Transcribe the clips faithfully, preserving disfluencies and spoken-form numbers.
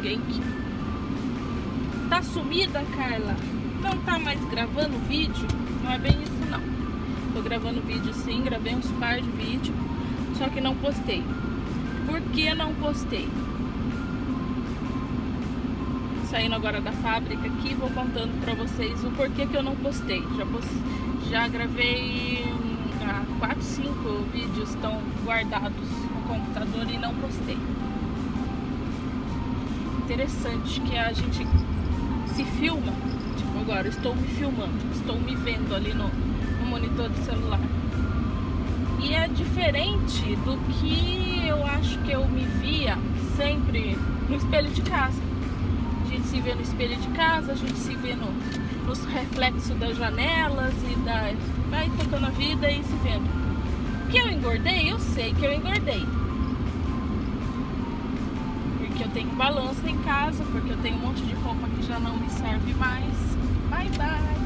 perrengue. Tá sumida, Carla? Não tá mais gravando vídeo? Não é bem isso não. Tô gravando vídeo sim, gravei uns par de vídeos, só que não postei. Por que não postei? Saindo agora da fábrica aqui, vou contando pra vocês o porquê que eu não postei. Já, post... Já gravei ah, quatro, cinco vídeos estão guardados no computador e não postei. Interessante que a gente se filma, tipo agora, eu estou me filmando, estou me vendo ali no, no monitor do celular. E é diferente do que eu acho que eu me via sempre no espelho de casa. A gente se vê no espelho de casa, a gente se vê no, nos reflexos das janelas e da, vai tocando a vida e se vendo. Que eu engordei, eu sei que eu engordei. Porque eu tenho balança em casa, porque eu tenho um monte de roupa que já não me serve mais. Bye bye.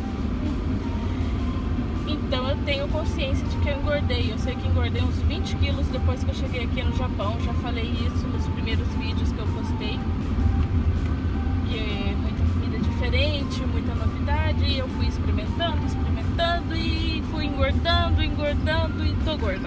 Então eu tenho consciência de que eu engordei. Eu sei que engordei uns vinte quilos depois que eu cheguei aqui no Japão. Já falei isso nos primeiros vídeos que eu postei. Que é muita comida diferente, muita novidade. E eu fui experimentando, experimentando e fui engordando, engordando e tô gorda.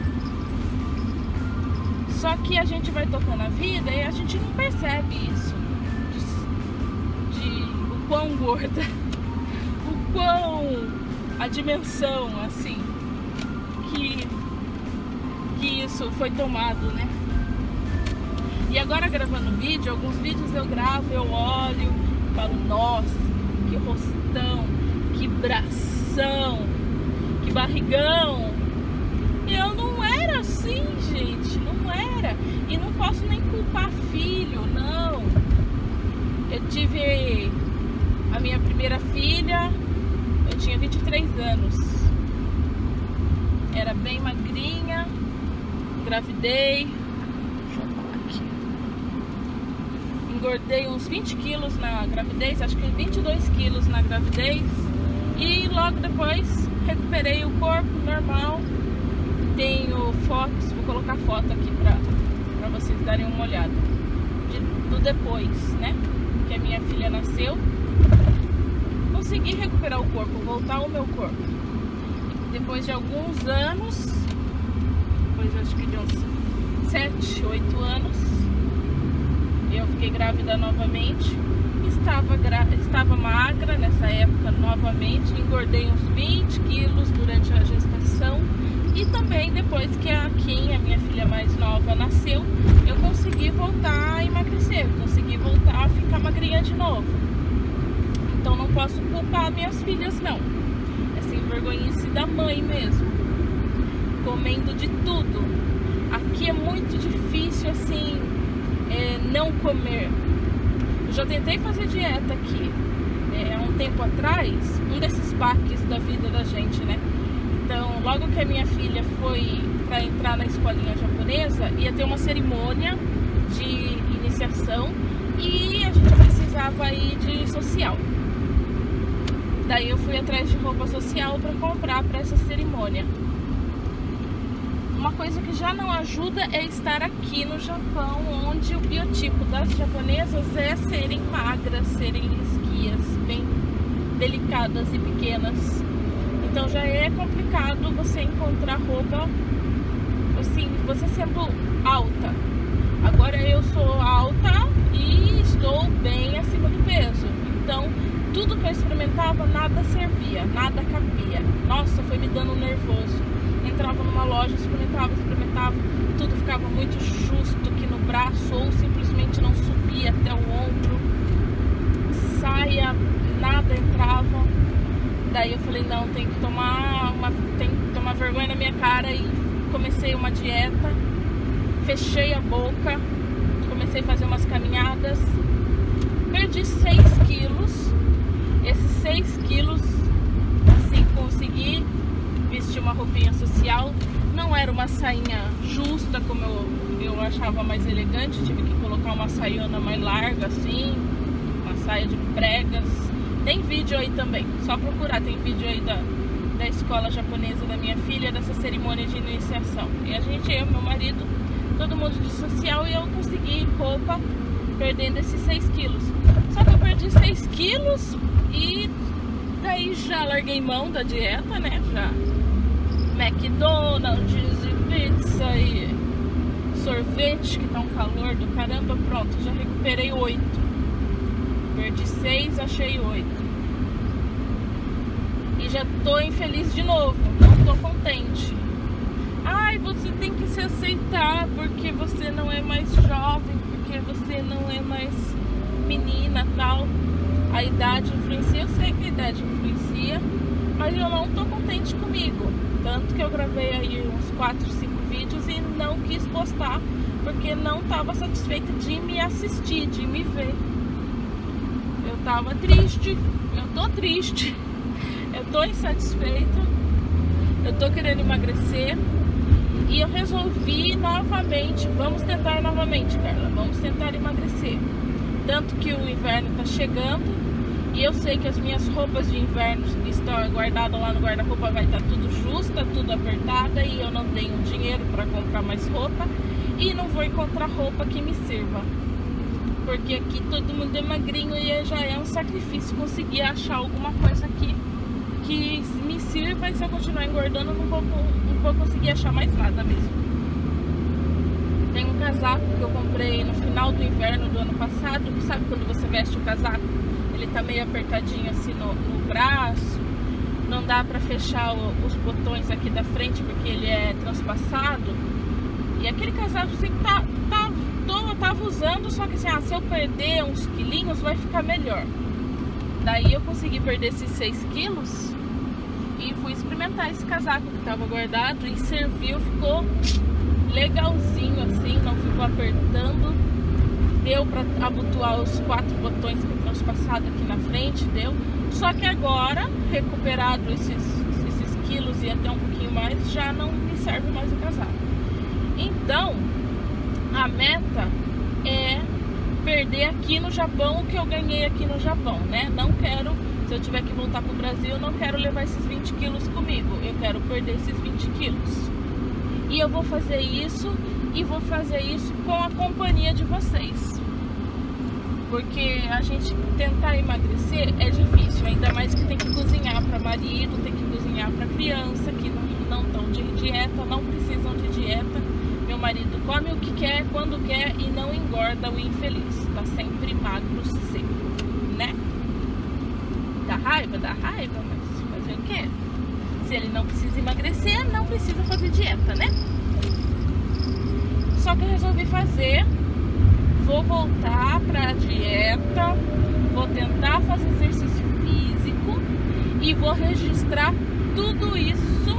Só que a gente vai tocando a vida e a gente não percebe isso. De, de o quão gorda, o quão... a dimensão, assim, que, que isso foi tomado, né? E agora gravando vídeo, alguns vídeos eu gravo, eu olho, falo, nossa, que rostão, que bração, que barrigão. E eu não era assim, gente, não era. E não posso nem culpar filho, não. Eu tive a minha primeira filha, eu tinha vinte e três anos, era bem magrinha, engravidei, deixa eu falar aqui, engordei uns vinte quilos na gravidez, acho que vinte e dois quilos na gravidez, e logo depois recuperei o corpo normal. Tenho fotos, vou colocar foto aqui pra, pra vocês darem uma olhada de, do depois, né, que a minha filha nasceu. Consegui recuperar o corpo, voltar ao meu corpo. Depois de alguns anos, depois acho que de uns sete, oito anos, eu fiquei grávida novamente. Estava, gra... Estava magra nessa época novamente, engordei uns vinte quilos durante a gestação. E também depois que a Kim, a minha filha mais nova, nasceu, eu consegui voltar a emagrecer, consegui voltar a ficar magrinha de novo. Então não posso culpar minhas filhas, não. É sem vergonhice da mãe mesmo. Comendo de tudo. Aqui é muito difícil, assim, é, não comer. Eu já tentei fazer dieta aqui. É, há um tempo atrás, um desses baques da vida da gente, né? Então, logo que a minha filha foi para entrar na escolinha japonesa, ia ter uma cerimônia de iniciação e a gente precisava ir de social. Daí eu fui atrás de roupa social para comprar para essa cerimônia. Uma coisa que já não ajuda é estar aqui no Japão, onde o biotipo das japonesas é serem magras, serem esguias, bem delicadas e pequenas. Então já é complicado você encontrar roupa, assim, você sendo alta. Agora eu sou alta e estou bem acima do peso. Então tudo que eu experimentava, nada servia, nada cabia. Nossa, foi me dando nervoso. Entrava numa loja, experimentava, experimentava, tudo ficava muito justo aqui no braço ou simplesmente não subia até o ombro. Saia, nada entrava. Daí eu falei, não, tem que tomar uma, tem que tomar vergonha na minha cara e comecei uma dieta. Fechei a boca, comecei a fazer umas caminhadas. Perdi seis quilos. Esses seis quilos, assim, consegui vestir uma roupinha social. Não era uma sainha justa, como eu, eu achava mais elegante. Tive que colocar uma saiona mais larga, assim, uma saia de pregas. Tem vídeo aí também, só procurar, tem vídeo aí da, da escola japonesa da minha filha, dessa cerimônia de iniciação. E a gente, eu, meu marido, todo mundo de social, e eu consegui roupa perdendo esses seis quilos. Só que eu perdi seis quilos e daí já larguei mão da dieta, né? Já McDonald's e pizza e sorvete, que tá um calor do caramba. Pronto, já recuperei oito. Perdi seis, achei oito. E já tô infeliz de novo, não tô contente. Ai, você tem que se aceitar porque você não é mais jovem, porque você não é mais menina, tal. A idade influencia, eu sei que a idade influencia, mas eu não tô contente comigo. Tanto que eu gravei aí uns quatro, cinco vídeos e não quis postar, porque não tava satisfeita de me assistir, de me ver. Eu tava triste, eu tô triste, eu tô insatisfeita, eu tô querendo emagrecer. E eu resolvi novamente, vamos tentar novamente, Carla, vamos tentar emagrecer. Tanto que o inverno tá chegando e eu sei que as minhas roupas de inverno que estão guardadas lá no guarda-roupa vai estar tudo justa, tudo apertada, e eu não tenho dinheiro para comprar mais roupa e não vou encontrar roupa que me sirva. Porque aqui todo mundo é magrinho e já é um sacrifício conseguir achar alguma coisa aqui que me sirva, e se eu continuar engordando eu não vou, não vou conseguir achar mais nada mesmo. Tem um casaco que eu comprei no final do inverno do ano passado. Sabe quando você veste o casaco? Ele tá meio apertadinho assim no, no braço. Não dá pra fechar o, os botões aqui da frente porque ele é transpassado. E aquele casaco assim tá, tá, tô, tava usando, só que assim, ah, se eu perder uns quilinhos vai ficar melhor. Daí eu consegui perder esses seis quilos e fui experimentar esse casaco que tava guardado e serviu, ficou legalzinho assim, não ficou apertando. Deu pra abotoar os quatro botões que estão passados aqui na frente, deu. Só que agora, recuperado esses, esses quilos e até um pouquinho mais, já não me serve mais o casaco. Então, a meta é perder aqui no Japão o que eu ganhei aqui no Japão, né? Não quero, se eu tiver que voltar pro Brasil, eu não quero levar esses vinte quilos comigo. Eu quero perder esses vinte quilos. E eu vou fazer isso, e vou fazer isso com a companhia de vocês. Porque a gente tentar emagrecer é difícil, ainda mais que tem que cozinhar para marido, tem que cozinhar para criança, que não estão de dieta, não precisam de dieta. Meu marido come o que quer, quando quer e não engorda, o infeliz. Tá sempre magro, seco, né? Dá raiva? Dá raiva, mas fazer o quê? Se ele não precisa emagrecer, não precisa fazer dieta, né? Só que eu resolvi fazer. Vou voltar pra dieta, vou tentar fazer exercício físico e vou registrar tudo isso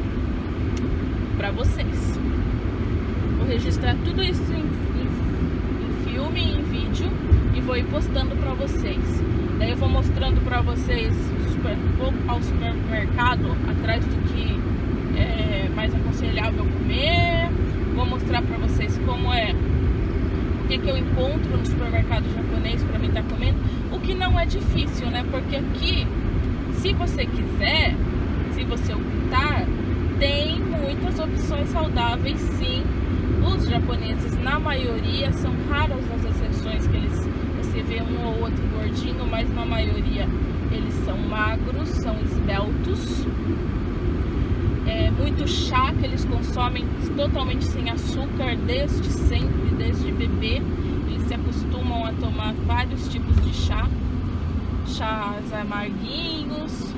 pra vocês. Vou registrar tudo isso em, em, em filme, em vídeo, e vou ir postando pra vocês. Daí eu vou mostrando pra vocês, super, vou ao supermercado atrás do que é mais aconselhável comer. Vou mostrar pra vocês como é, o que, que eu encontro no supermercado japonês pra mim estar comendo. O que não é difícil, né? Porque aqui, se você quiser, se você optar, tem muitas opções saudáveis, sim. Os japoneses, na maioria, são raras as exceções que eles, você vê um ou outro gordinho, mas na maioria eles são magros, são esbeltos. É muito chá que eles consomem totalmente sem açúcar desde sempre, desde bebê. Eles se acostumam a tomar vários tipos de chá, chás amarguinhos,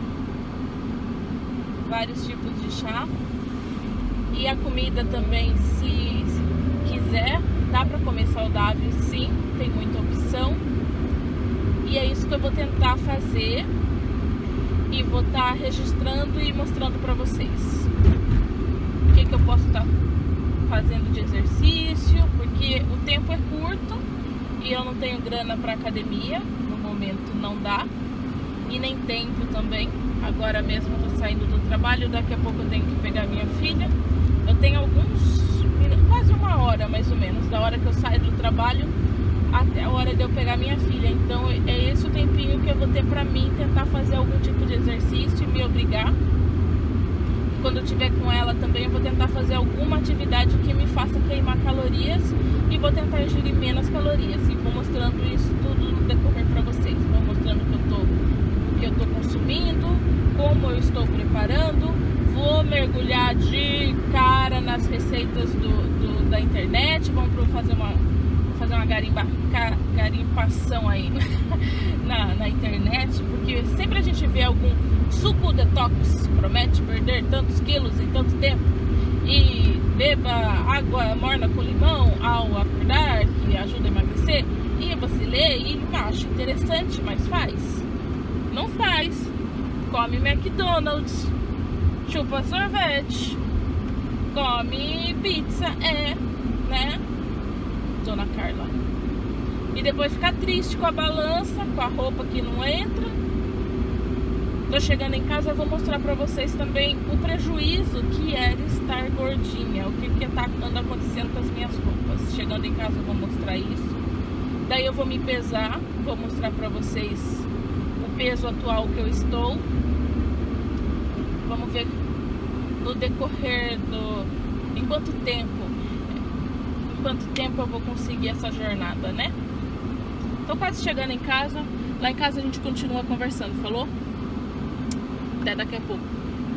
vários tipos de chá. E a comida também, se, se quiser, dá pra comer saudável, sim, tem muita opção. E é isso que eu vou tentar fazer. E vou estar registrando e mostrando pra vocês o que, que eu posso estar fazendo de exercício, porque o tempo é curto e eu não tenho grana pra academia, no momento não dá, e nem tempo também. Agora mesmo eu tô saindo do trabalho, daqui a pouco eu tenho que pegar minha filha. Eu tenho alguns, quase uma hora mais ou menos, da hora que eu saio do trabalho até a hora de eu pegar minha filha. Então é esse o tempinho que eu vou ter pra mim tentar fazer algum tipo de exercício e me obrigar. quando eu estiver com ela também, eu vou tentar fazer alguma atividade que me faça queimar calorias e vou tentar ingerir menos calorias. E vou mostrando isso tudo no decorrer para vocês. Vou mostrando o que eu tô, o que eu tô consumindo, como eu estou preparando. Vou mergulhar de cara nas receitas do, do, da internet. Vamos fazer uma, fazer uma garimba, garimpação aí na, na internet, porque sempre a gente vê algum suco detox, promete perder tantos quilos em tanto tempo, e beba água morna com limão ao acordar, que ajuda a emagrecer, e você lê e acha interessante, mas faz? Não faz. Come McDonald's, chupa sorvete, come pizza, é, né, Dona Carla? E depois fica triste com a balança, com a roupa que não entra. Tô chegando em casa, eu vou mostrar pra vocês também o prejuízo que era estar gordinha, o que que tá anda acontecendo com as minhas roupas. Chegando em casa eu vou mostrar isso. Daí eu vou me pesar, vou mostrar pra vocês o peso atual que eu estou. Vamos ver no decorrer do... em quanto tempo, em quanto tempo eu vou conseguir essa jornada, né? Tô quase chegando em casa. Lá em casa a gente continua conversando, falou? Até daqui a pouco.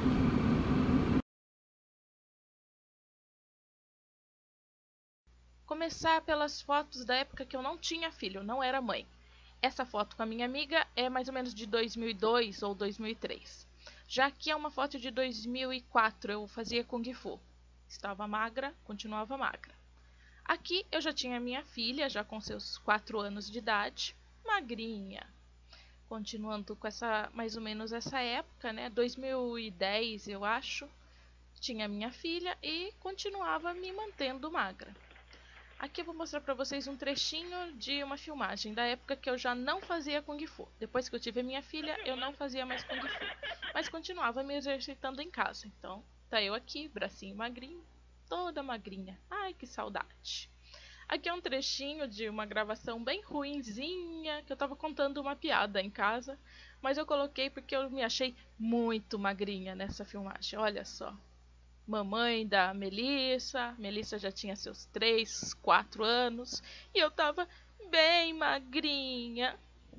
Começar pelas fotos da época que eu não tinha filho, não era mãe. Essa foto com a minha amiga é mais ou menos de dois mil e dois ou dois mil e três. Já aqui é uma foto de dois mil e quatro, eu fazia Kung Fu. Estava magra, continuava magra. Aqui eu já tinha minha filha, já com seus quatro anos de idade, magrinha. Continuando com essa, mais ou menos essa época, né, dois mil e dez eu acho, tinha minha filha e continuava me mantendo magra. Aqui eu vou mostrar pra vocês um trechinho de uma filmagem da época que eu já não fazia Kung Fu. Depois que eu tive minha filha, eu não fazia mais Kung Fu, mas continuava me exercitando em casa. Então, tá eu aqui, bracinho magrinho, toda magrinha. Ai, que saudade. Aqui é um trechinho de uma gravação bem ruinzinha, que eu tava contando uma piada em casa, mas eu coloquei porque eu me achei muito magrinha nessa filmagem, olha só. Mamãe da Melissa, Melissa já tinha seus três, quatro anos, e eu tava bem magrinha.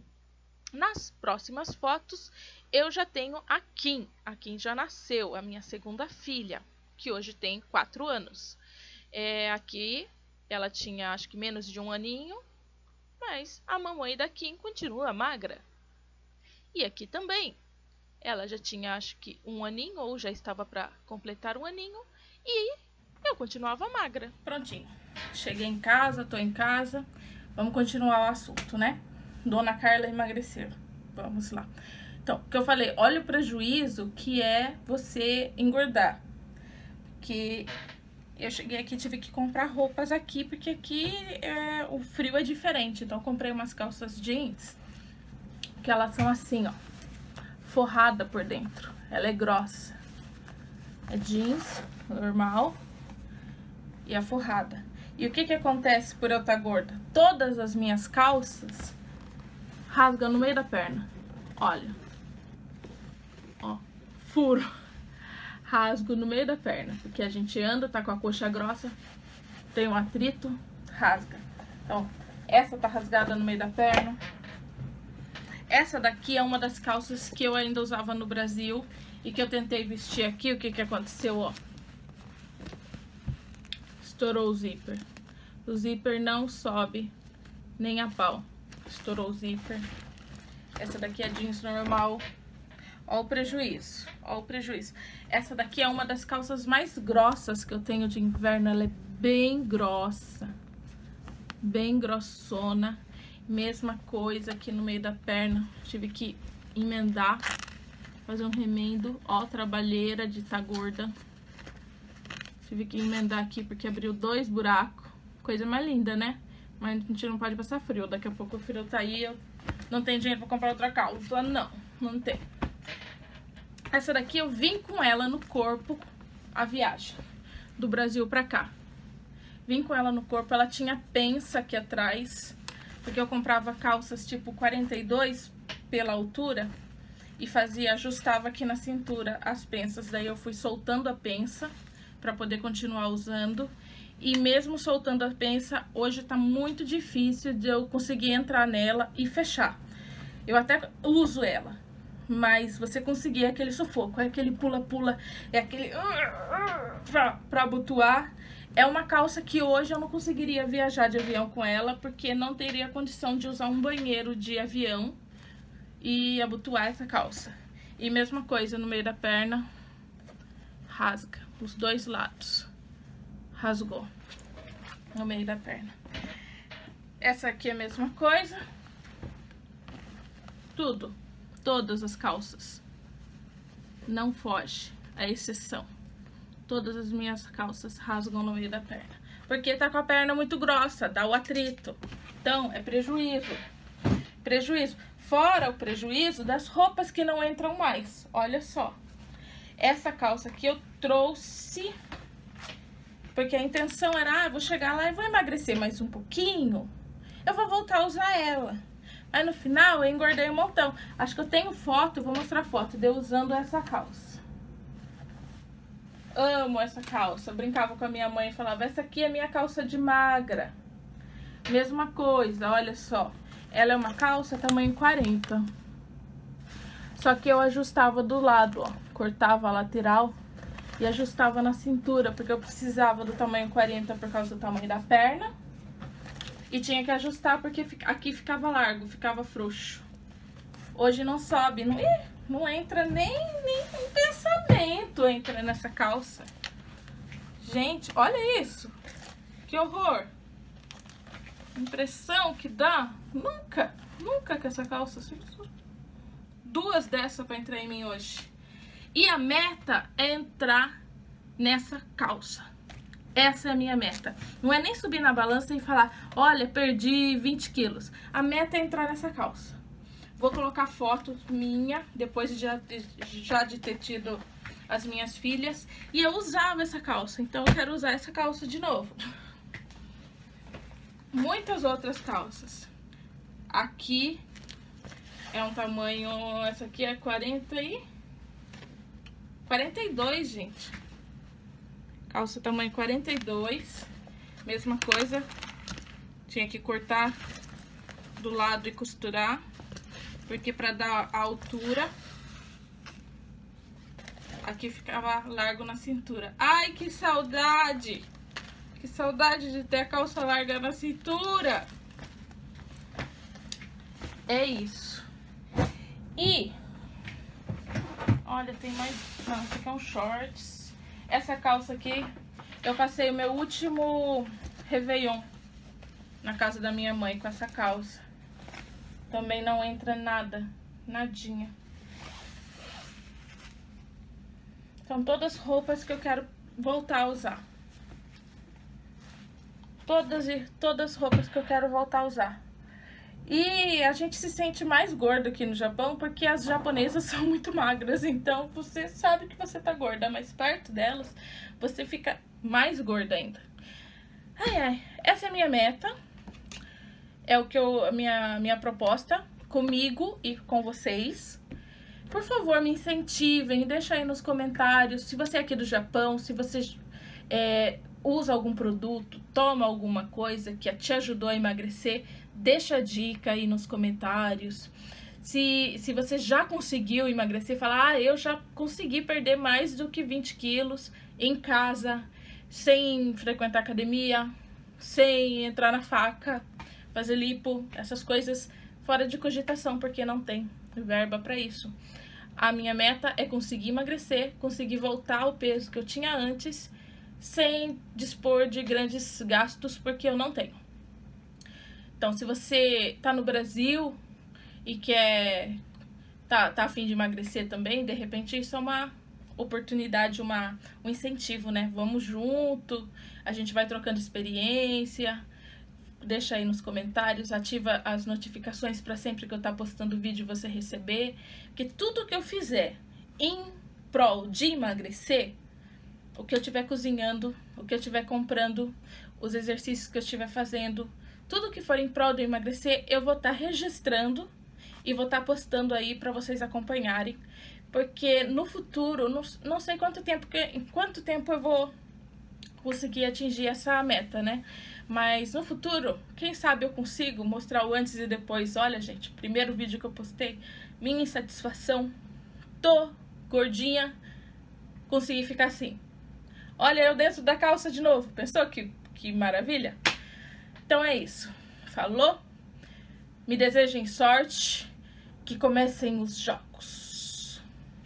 Nas próximas fotos, eu já tenho a Kim, a Kim já nasceu, a minha segunda filha, que hoje tem quatro anos. É, aqui... ela tinha acho que menos de um aninho, mas a mamãe da Kim continua magra. E aqui também, ela já tinha acho que um aninho, ou já estava para completar um aninho, e eu continuava magra. Prontinho, cheguei em casa, tô em casa, vamos continuar o assunto, né? Dona Carla emagreceu, vamos lá. Então, o que eu falei, olha o prejuízo que é você engordar, porque... eu cheguei aqui, tive que comprar roupas aqui, porque aqui é, o frio é diferente. Então, eu comprei umas calças jeans, que elas são assim, ó, forrada por dentro. Ela é grossa. É jeans, normal, e a forrada. E o que que acontece por eu estar gorda? Todas as minhas calças rasgam no meio da perna. Olha. Ó, furo. Rasgo no meio da perna, porque a gente anda, tá com a coxa grossa, tem um atrito, rasga. Então, essa tá rasgada no meio da perna. Essa daqui é uma das calças que eu ainda usava no Brasil e que eu tentei vestir aqui. O que que aconteceu, ó? Estourou o zíper. O zíper não sobe nem a pau. Estourou o zíper. Essa daqui é jeans normal. Ó o prejuízo, ó o prejuízo. Essa daqui é uma das calças mais grossas que eu tenho de inverno. Ela é bem grossa, bem grossona. Mesma coisa aqui no meio da perna. Tive que emendar, fazer um remendo. Ó, trabalheira de tá gorda. Tive que emendar aqui porque abriu dois buracos. Coisa mais linda, né? Mas a gente não pode passar frio. Daqui a pouco o frio tá aí, eu não tenho dinheiro pra comprar outra calça. Não, não tem. Essa daqui eu vim com ela no corpo a viagem do Brasil pra cá. Vim com ela no corpo, ela tinha pensa aqui atrás, porque eu comprava calças tipo quarenta e dois pela altura, e fazia, ajustava aqui na cintura as penças. Daí eu fui soltando a pensa para poder continuar usando. E mesmo soltando a pensa, hoje tá muito difícil de eu conseguir entrar nela e fechar. Eu até uso ela, mas você conseguir é aquele sufoco, é aquele pula-pula, é aquele pra, pra abotoar. É uma calça que hoje eu não conseguiria viajar de avião com ela, porque não teria condição de usar um banheiro de avião e abotoar essa calça. E mesma coisa no meio da perna, rasga os dois lados. Rasgou no meio da perna. Essa aqui é a mesma coisa. Tudo, todas as calças. Não foge, a exceção. Todas as minhas calças rasgam no meio da perna. Porque tá com a perna muito grossa, dá o atrito. Então, é prejuízo. Prejuízo. Fora o prejuízo das roupas que não entram mais. Olha só. Essa calça aqui eu trouxe porque a intenção era, ah, vou chegar lá e vou emagrecer mais um pouquinho. Eu vou voltar a usar ela. Mas no final eu engordei um montão. Acho que eu tenho foto, vou mostrar foto de eu usando essa calça. Amo essa calça. Eu brincava com a minha mãe e falava, essa aqui é minha calça de magra. Mesma coisa, olha só. Ela é uma calça tamanho quarenta. Só que eu ajustava do lado, ó. Cortava a lateral e ajustava na cintura, porque eu precisava do tamanho quarenta por causa do tamanho da perna. E tinha que ajustar porque aqui ficava largo, ficava frouxo. Hoje não sobe, não, ih, não entra nem, nem um pensamento entra nessa calça. Gente, olha isso. Que horror. Impressão que dá. Nunca, nunca que essa calça... Duas dessas pra entrar em mim hoje. E a meta é entrar nessa calça. Essa é a minha meta. Não é nem subir na balança e falar, olha, perdi vinte quilos. A meta é entrar nessa calça. Vou colocar foto minha, depois de já, já de ter tido as minhas filhas. E eu usava essa calça, então eu quero usar essa calça de novo. Muitas outras calças. Aqui é um tamanho, essa aqui é quarenta e... quarenta e dois, gente. Calça tamanho quarenta e dois. Mesma coisa. Tinha que cortar do lado e costurar. Porque pra dar a altura, aqui ficava largo na cintura. Ai, que saudade! Que saudade de ter a calça larga na cintura! É isso. E... olha, tem mais... não, esse aqui é um shorts. Essa calça aqui, eu passei o meu último Réveillon na casa da minha mãe com essa calça. Também não entra nada, nadinha. São todas roupas que eu quero voltar a usar. Todas e todas roupas que eu quero voltar a usar. E a gente se sente mais gordo aqui no Japão porque as japonesas são muito magras. Então você sabe que você tá gorda, mas perto delas você fica mais gorda ainda. Ai, ai, essa é a minha meta. É o que eu, a minha, minha proposta comigo e com vocês. Por favor, me incentivem, deixa aí nos comentários se você é aqui do Japão, se você é, usa algum produto, toma alguma coisa que te ajudou a emagrecer, deixa a dica aí nos comentários. Se, se você já conseguiu emagrecer, fala, ah, eu já consegui perder mais do que vinte quilos em casa, sem frequentar academia, sem entrar na faca, fazer lipo, essas coisas fora de cogitação, porque não tem verba para isso. A minha meta é conseguir emagrecer, conseguir voltar ao peso que eu tinha antes, sem dispor de grandes gastos, porque eu não tenho. Então, se você tá no Brasil e quer tá, tá a fim de emagrecer também, de repente isso é uma oportunidade, uma, um incentivo, né? Vamos junto, a gente vai trocando experiência. Deixa aí nos comentários, ativa as notificações para sempre que eu estar postando vídeo você receber. Porque tudo que eu fizer em prol de emagrecer, o que eu estiver cozinhando, o que eu estiver comprando, os exercícios que eu estiver fazendo, tudo que for em prol de emagrecer, eu vou estar registrando e vou estar postando aí para vocês acompanharem, porque no futuro, não, não sei quanto tempo, que, em quanto tempo eu vou conseguir atingir essa meta, né? Mas no futuro, quem sabe eu consigo mostrar o antes e depois. Olha, gente, primeiro vídeo que eu postei, minha insatisfação, tô gordinha, consegui ficar assim. Olha eu dentro da calça de novo, pensou que, que maravilha? Então é isso, falou? Me desejem sorte, que comecem os jogos.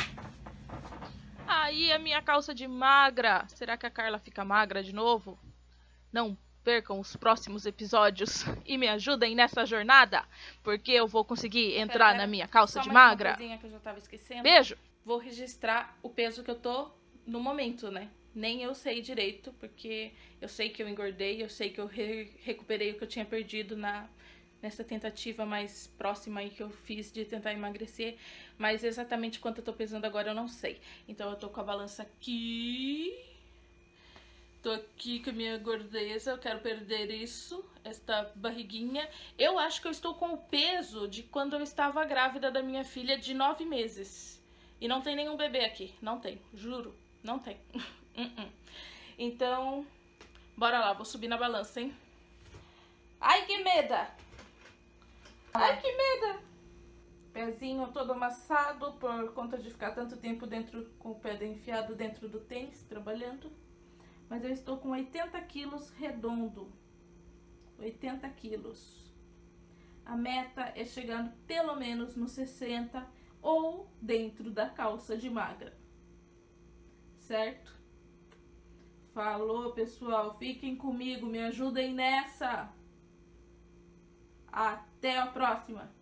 Aí a minha calça de magra, será que a Carla fica magra de novo? Não percam os próximos episódios e me ajudem nessa jornada, porque eu vou conseguir entrar pera, pera, na minha calça de magra. Que eu já tava esquecendo. Beijo! Vou registrar o peso que eu tô no momento, né? Nem eu sei direito, porque eu sei que eu engordei, eu sei que eu re recuperei o que eu tinha perdido na, nessa tentativa mais próxima aí que eu fiz de tentar emagrecer, mas exatamente quanto eu tô pesando agora eu não sei. Então eu tô com a balança aqui, tô aqui com a minha gordeza, eu quero perder isso, esta barriguinha. Eu acho que eu estou com o peso de quando eu estava grávida da minha filha de nove meses. E não tem nenhum bebê aqui, não tem, juro, não tem. uh -uh. Então, bora lá, vou subir na balança, hein? Ai, que meda! Ai, que meda! Pezinho todo amassado por conta de ficar tanto tempo dentro, com o pé enfiado dentro do tênis, trabalhando. Mas eu estou com oitenta quilos redondo. oitenta quilos. A meta é chegar pelo menos nos sessenta ou dentro da calça de magra. Certo? Falou, pessoal. Fiquem comigo, me ajudem nessa. Até a próxima.